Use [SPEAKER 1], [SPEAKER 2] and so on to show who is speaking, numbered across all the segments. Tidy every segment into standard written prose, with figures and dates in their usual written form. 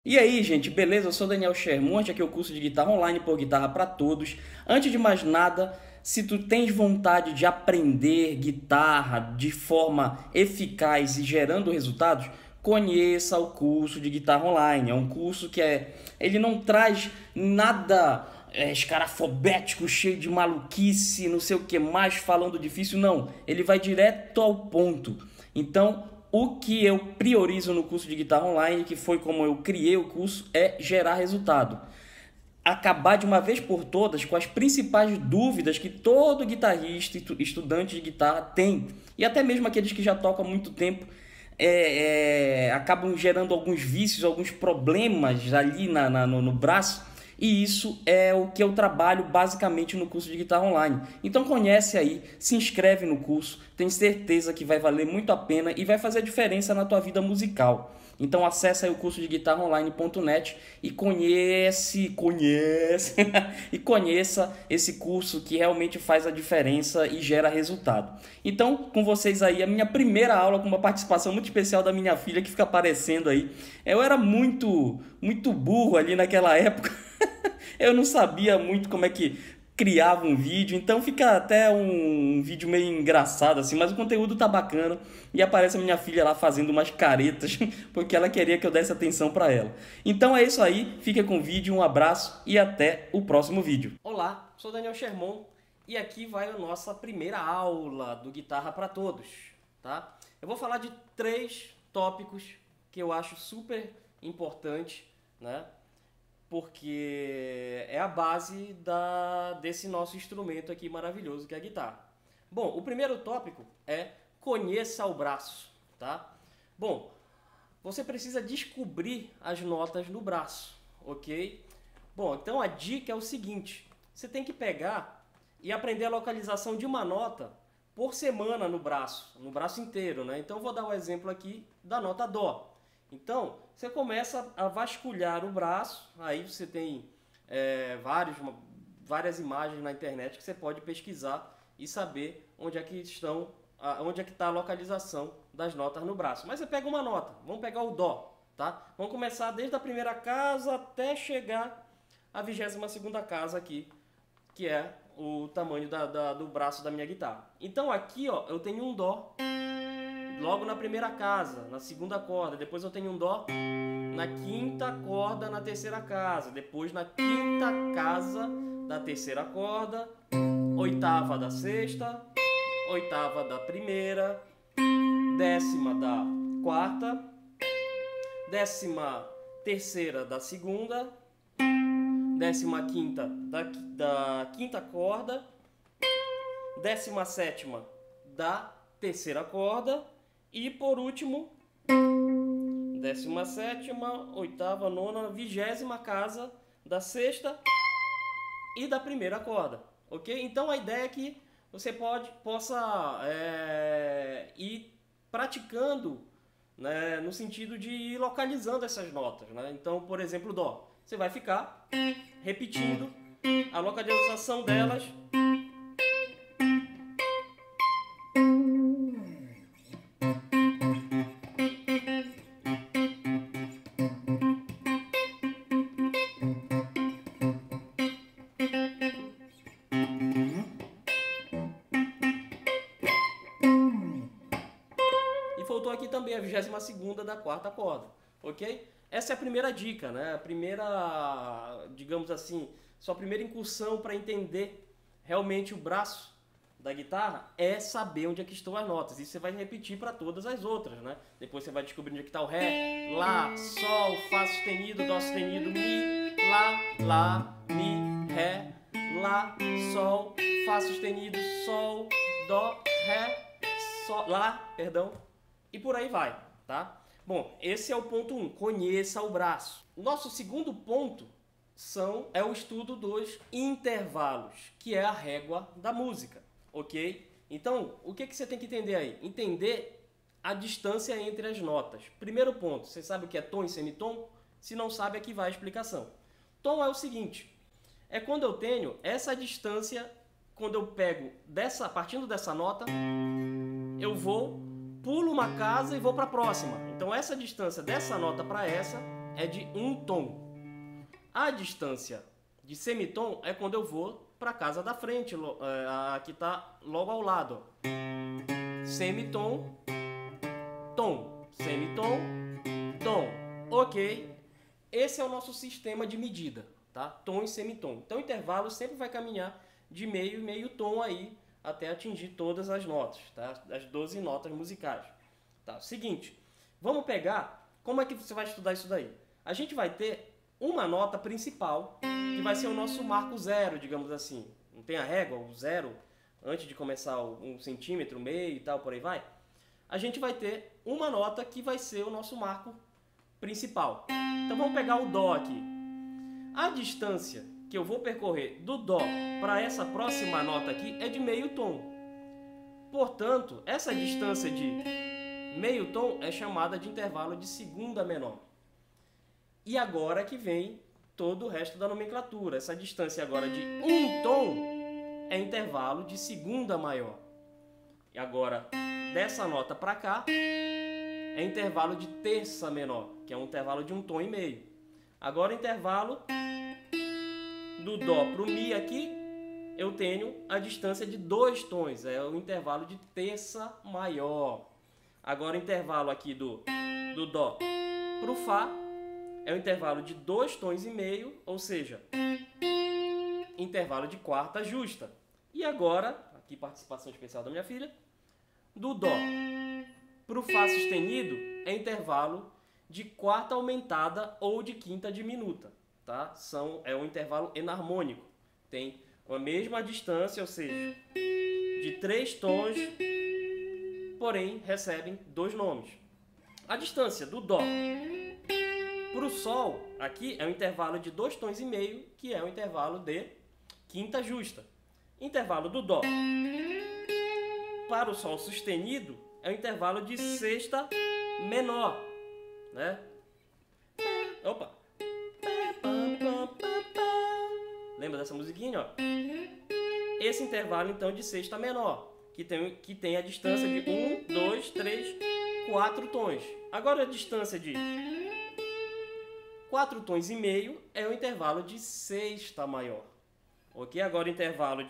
[SPEAKER 1] E aí, gente, beleza? Eu sou Daniel Shermonte, aqui é o curso de guitarra online por Guitarra para Todos. Antes de mais nada, se tu tens vontade de aprender guitarra de forma eficaz e gerando resultados, conheça o curso de guitarra online. É um curso ele não traz nada escarafobético, cheio de maluquice, não sei o que mais, falando difícil, não. Ele vai direto ao ponto. Então, o que eu priorizo no curso de guitarra online, que foi como eu criei o curso, é gerar resultado. Acabar de uma vez por todas com as principais dúvidas que todo guitarrista e estudante de guitarra tem. E até mesmo aqueles que já tocam há muito tempo acabam gerando alguns vícios, alguns problemas ali no braço. E isso é o que eu trabalho basicamente no curso de guitarra online. Então conhece aí, se inscreve no curso, tenho certeza que vai valer muito a pena e vai fazer diferença na tua vida musical. Então acessa aí o curso de guitarraonline.net e conhece e conheça esse curso que realmente faz a diferença e gera resultado. Então, com vocês aí, a minha primeira aula com uma participação muito especial da minha filha que fica aparecendo aí. Eu era muito burro ali naquela época. Eu não sabia muito como é que criava um vídeo, então fica até um vídeo meio engraçado assim, mas o conteúdo tá bacana e aparece a minha filha lá fazendo umas caretas porque ela queria que eu desse atenção para ela. Então é isso aí, fica com o vídeo, um abraço e até o próximo vídeo. Olá, sou Daniel Sherman e aqui vai a nossa primeira aula do Guitarra para Todos, tá? Eu vou falar de 3 tópicos que eu acho super importante, né? Porque é a base desse nosso instrumento aqui maravilhoso que é a guitarra. Bom, o primeiro tópico é conheça o braço, tá? Bom, você precisa descobrir as notas no braço, ok? Bom, então a dica é o seguinte, você tem que pegar e aprender a localização de uma nota por semana no braço inteiro, né? Então vou dar um exemplo aqui da nota Dó. Então, você começa a vasculhar o braço, aí você tem várias imagens na internet que você pode pesquisar e saber onde é que está a localização das notas no braço. Mas você pega uma nota, vamos pegar o Dó, tá? Vamos começar desde a primeira casa até chegar à 22ª casa aqui, que é o tamanho do braço da minha guitarra. Então aqui, ó, eu tenho um Dó logo na primeira casa, na segunda corda. Depois eu tenho um Dó na quinta corda, na terceira casa. Depois na quinta casa da terceira corda, oitava da sexta, oitava da primeira, décima da quarta, 13ª da segunda, 15ª da quinta corda, 17ª da terceira corda e por último 17ª, oitava, nona, 20ª casa da sexta e da primeira corda, ok? Então a ideia é que você possa ir praticando, né, no sentido de ir localizando essas notas, né? Então, por exemplo, Dó, você vai ficar repetindo a localização delas. E faltou aqui também a 22ª da quarta corda, ok? Essa é a primeira dica, né? A primeira, digamos assim, sua primeira incursão para entender realmente o braço da guitarra é saber onde é que estão as notas. Isso você vai repetir para todas as outras, né? Depois você vai descobrir onde é que está o Ré, Lá, Sol, Fá sustenido, Dó sustenido, Mi, Lá, Mi, Ré, Lá, Sol, Fá sustenido, Sol, Dó, Ré, Sol, Lá, perdão, e por aí vai, tá? Bom, esse é o ponto 1, conheça o braço. O nosso segundo ponto é o estudo dos intervalos, que é a régua da música, ok? Então, o que você tem que entender aí? Entender a distância entre as notas. Primeiro ponto, você sabe o que é tom e semitom? Se não sabe, aqui vai a explicação. Tom é o seguinte, é quando eu tenho essa distância, quando eu pego partindo dessa nota, pulo uma casa e vou para a próxima. Então essa distância dessa nota para essa
[SPEAKER 2] é de um tom. A distância de semitom é quando eu vou para a casa da frente, a que está logo ao lado. Semitom, tom, semitom, tom. Ok? Esse é o nosso sistema de medida, tá? Tom e semitom. Então o intervalo sempre vai caminhar de meio e meio tom aí até atingir todas as notas, tá? As 12 notas musicais. Tá? Seguinte, vamos pegar, como é que você vai estudar isso daí? A gente vai ter uma nota principal, que vai ser o nosso marco zero, digamos assim. Não tem a régua, o zero, antes de começar um centímetro, meio e tal, por aí vai. A gente vai ter uma nota que vai ser o nosso marco principal. Então vamos pegar o Dó aqui. A distância que eu vou percorrer do Dó para essa próxima nota aqui é de meio tom. Portanto, essa distância de meio tom é chamada de intervalo de segunda menor. E agora que vem todo o resto da nomenclatura. Essa distância agora de um tom é intervalo de segunda maior. E agora, dessa nota para cá, é intervalo de terça menor, que é um intervalo de um tom e meio. Agora, intervalo do Dó para o Mi aqui, eu tenho a distância de 2 tons, é o intervalo de terça maior. Agora, intervalo aqui do Dó para o Fá, é o intervalo de 2 tons e meio, ou seja, intervalo de quarta justa. E agora, aqui participação especial da minha filha, do Dó para o Fá sustenido é intervalo de quarta aumentada ou de quinta diminuta. Tá? É um intervalo enarmônico. Tem a mesma distância, ou seja, de 3 tons, porém recebem 2 nomes. A distância do Dó para o Sol, aqui é um intervalo de 2 tons e meio, que é o intervalo de quinta justa. Intervalo do Dó para o Sol sustenido é o intervalo de sexta menor, né? Opa! Lembra dessa musiquinha, ó? Esse intervalo, então, de sexta menor, que tem a distância de 1, 2, 3, 4 tons. Agora, a distância de 4 tons e meio é o intervalo de sexta maior. Ok? Agora, o intervalo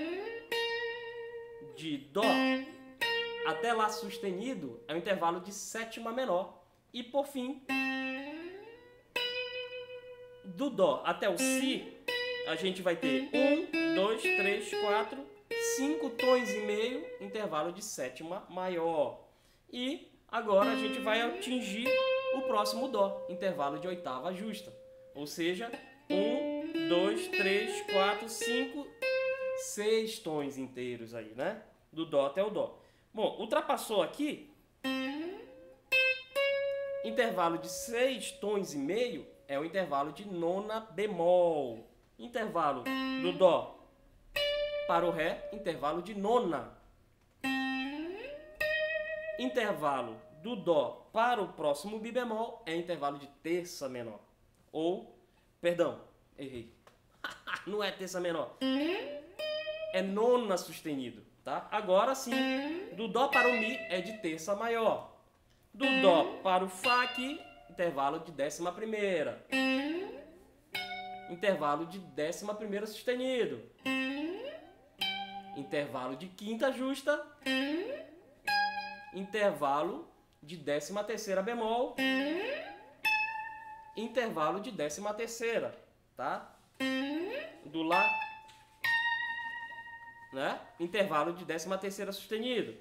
[SPEAKER 2] de Dó até Lá sustenido é o intervalo de sétima menor. E, por fim, do Dó até o Si, a gente vai ter 1, 2, 3, 4, 5 tons e meio, intervalo de sétima maior. E agora a gente vai atingir o próximo Dó, intervalo de oitava justa. Ou seja, 1, 2, 3, 4, 5, 6 tons inteiros aí, né? Do Dó até o Dó. Bom, ultrapassou aqui, intervalo de 6 tons e meio é o intervalo de nona bemol. Intervalo do Dó para o Ré, intervalo de nona. Intervalo do Dó para o próximo Mi bemol é intervalo de terça menor. Ou, perdão, errei. Não é terça menor. É nona sustenido, tá? Agora sim, do Dó para o Mi é de terça maior. Do Dó para o Fá aqui, intervalo de décima primeira. Intervalo de décima primeira sustenido. Intervalo de quinta justa. Intervalo de décima terceira bemol. Intervalo de décima terceira, tá? Do Lá, né? Intervalo de décima terceira sustenido.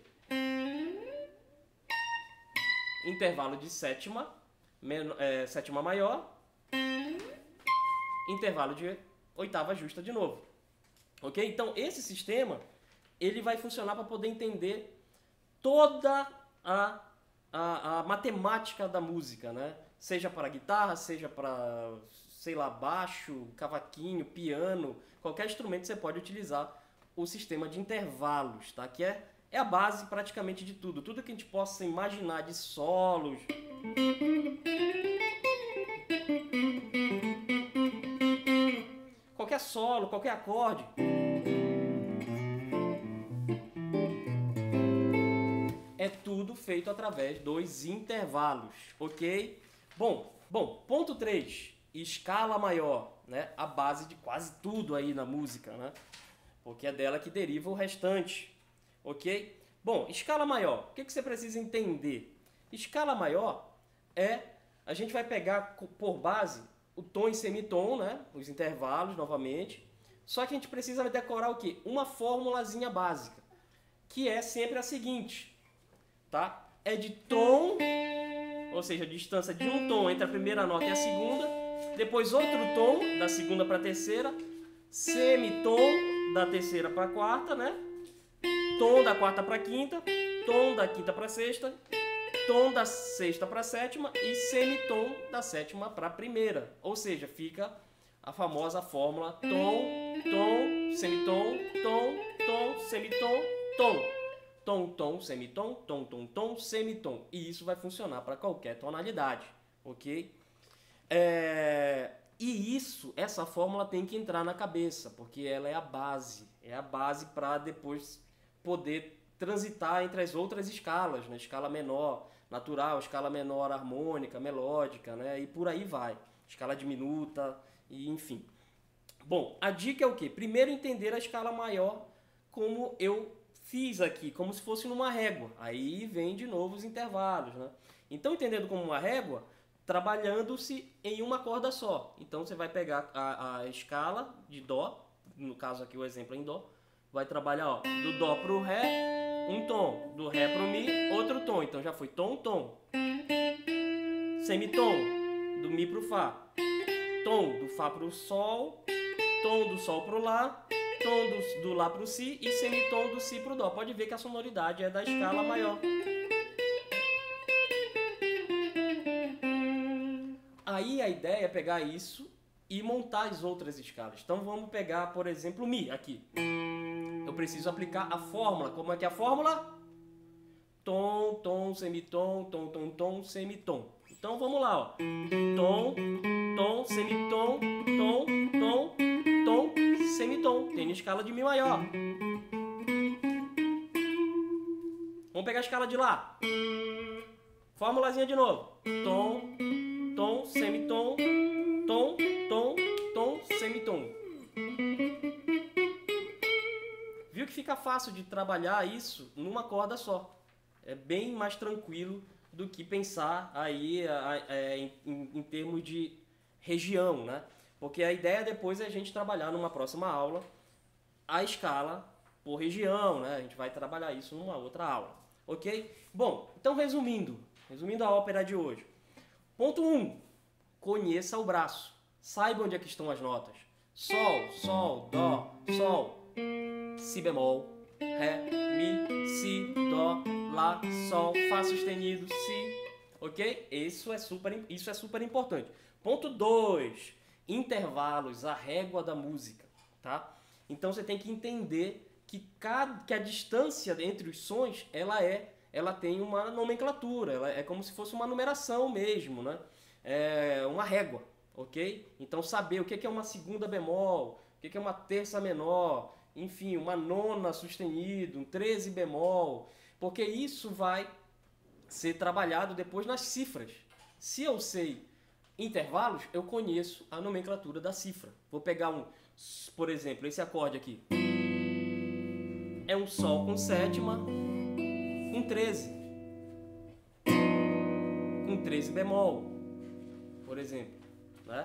[SPEAKER 2] Intervalo de sétima maior. Intervalo de oitava justa de novo. Ok? Então, esse sistema ele vai funcionar para poder entender toda a matemática da música, né? Seja para guitarra, seja para, sei lá, baixo, cavaquinho, piano, qualquer instrumento você pode utilizar o sistema de intervalos, tá? Que é a base praticamente de tudo. Tudo que a gente possa imaginar de solos. Qualquer solo, qualquer acorde. É tudo feito através dos intervalos, ok? Bom, Bom, ponto 3, escala maior, né? A base de quase tudo aí na música, né? Porque é dela que deriva o restante, ok? Bom, escala maior, o que você precisa entender? Escala maior a gente vai pegar por base o tom e semitom, né? Os intervalos novamente, só que a gente precisa decorar o quê? Uma formulazinha básica, que é sempre a seguinte, tá? É de tom, ou seja, a distância de um tom entre a primeira nota e a segunda, depois outro tom, da segunda para a terceira, semitom da terceira para a quarta, né? Tom da quarta para a quinta, tom da quinta para a sexta, tom da sexta para a sétima e semitom da sétima para a primeira. Ou seja, fica a famosa fórmula tom, tom, semitom, tom, tom, semitom, tom. Tom, tom, semitom, tom, tom, tom, semitom. E isso vai funcionar para qualquer tonalidade, ok? E essa fórmula tem que entrar na cabeça, porque ela é a base. É a base para depois poder transitar entre as outras escalas, né? Escala menor natural, escala menor harmônica, melódica, né? E por aí vai. Escala diminuta, e enfim. Bom, a dica é o quê? Primeiro entender a escala maior como eu fiz aqui, como se fosse numa régua. Aí vem de novo os intervalos, né? Então, entendendo como uma régua, trabalhando-se em uma corda só. Então, você vai pegar a escala de Dó, no caso aqui o exemplo é em Dó, vai trabalhar, ó, do Dó para o Ré, um tom, do Ré para o Mi, outro tom. Então, já foi tom, tom. Semitom, do Mi para o Fá. Tom, do Fá para o Sol. Tom do Sol para o Lá. Tom do Lá para o Si e semitom do Si para o Dó. Pode ver que a sonoridade é da escala maior. Aí a ideia é pegar isso e montar as outras escalas. Então vamos pegar, por exemplo, o Mi aqui. Eu preciso aplicar a fórmula. Como é que é a fórmula? Tom, tom, semitom, tom, tom, tom, semitom. Então vamos lá, ó. Tom, tom, semitom, tom, tom, tom, semitom. Tem na escala de Mi maior. Vamos pegar a escala de Lá. Fórmulazinha de novo. Tom, tom, semitom, tom, tom, tom, semitom. Viu que fica fácil de trabalhar isso numa corda só. É bem mais tranquilo do que pensar aí em termos de região, né? Porque a ideia depois é a gente trabalhar numa próxima aula a escala por região, né? A gente vai trabalhar isso numa outra aula, ok? Bom, então resumindo a ópera de hoje. Ponto 1. Conheça o braço. Saiba onde é que estão as notas. Sol, sol, dó, sol, si bemol, ré, mi, si, dó, lá, sol, fá sustenido, si, ok? Isso é super importante. Ponto 2. Intervalos, a régua da música, tá? Então você tem que entender que a distância entre os sons, ela tem uma nomenclatura, ela é como se fosse uma numeração mesmo, né? É uma régua, ok? Então saber o que é uma segunda bemol, o que é uma terça menor, enfim, uma nona sustenido, um 13 bemol, porque isso vai ser trabalhado depois nas cifras. Se eu sei intervalos, eu conheço a nomenclatura da cifra. Vou pegar por exemplo, esse acorde aqui. É um Sol com sétima, com 13. Com 13 bemol, por exemplo, né?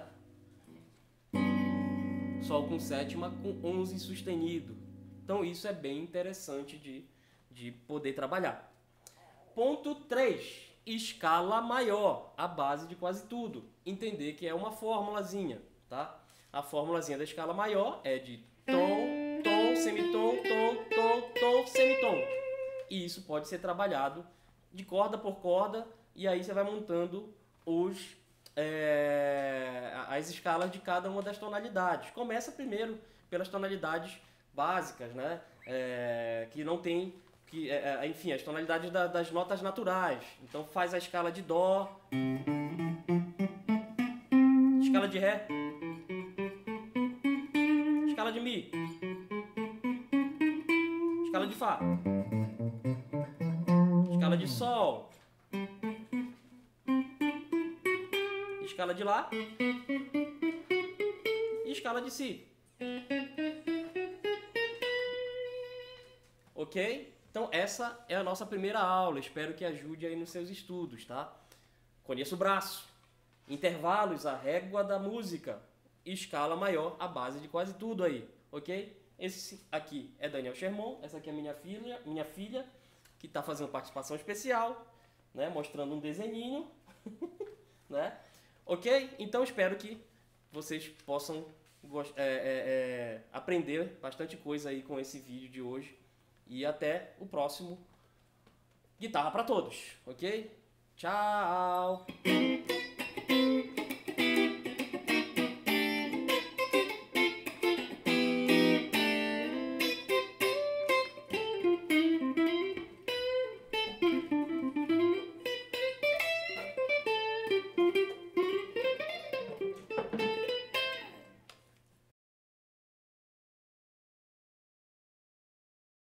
[SPEAKER 2] Sol com sétima com 11 sustenido. Então isso é bem interessante de poder trabalhar. Ponto 3. Escala maior, a base de quase tudo. Entender que é uma formulazinha, tá? A formulazinha da escala maior é de tom, tom, semitom, tom, tom, tom, semitom. E isso pode ser trabalhado de corda por corda e aí você vai montando as escalas de cada uma das tonalidades. Começa primeiro pelas tonalidades básicas, né? Que não tem... enfim, as tonalidades das notas naturais. Então faz a escala de Dó, escala de Ré, escala de Mi, escala de Fá, escala de Sol, escala de Lá e escala de Si. Ok? Então essa é a nossa primeira aula, espero que ajude aí nos seus estudos, tá? Conheça o braço, intervalos, a régua da música, escala maior, a base de quase tudo aí, ok? Esse aqui é Daniel Sherman, essa aqui é minha filha que está fazendo participação especial, né? Mostrando um desenhinho, né? Ok? Então espero que vocês possam aprender bastante coisa aí com esse vídeo de hoje. E até o próximo Guitarra para Todos, ok? Tchau!